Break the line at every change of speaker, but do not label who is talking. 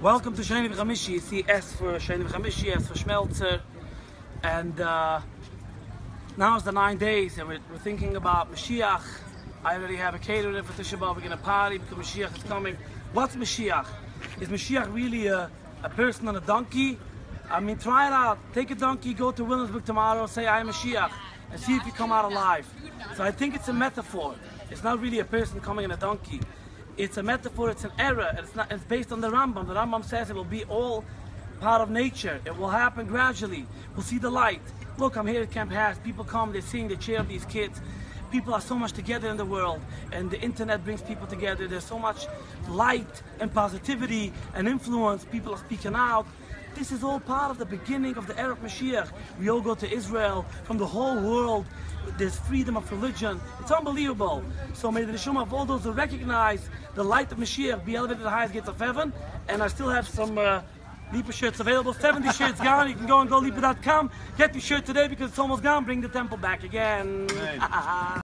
Welcome to Sheni V'Chamishi. You see S for Sheni V'Chamishi, S for Schmelzer. And now it's the 9 days and we're thinking about Mashiach. I already have a catering for Tisha B'Av. We're going to party because Mashiach is coming. What's Mashiach? Is Mashiach really a person on a donkey? I mean, try it out. Take a donkey, go to Williamsburg tomorrow, say I am Mashiach, and see if you come out alive. So I think it's a metaphor. It's not really a person coming in a donkey. It's a metaphor, it's an error. It's based on the Rambam. The Rambam says it will be all part of nature. It will happen gradually. We'll see the light. Look, I'm here at Camp Hass. People come, they sing, they cheer up these kids. People are so much together in the world, and the internet brings people together. There's so much light and positivity and influence. People are speaking out. This is all part of the beginning of the era of Mashiach. We all go to Israel from the whole world. There's freedom of religion. It's unbelievable. So may the neshama of all those who recognize the light of Mashiach be elevated to the highest gates of heaven. And I still have some Lipa shirts available. 70 shirts gone. You can go on GoLipa.com. Get your shirt today because it's almost gone. Bring the temple back again.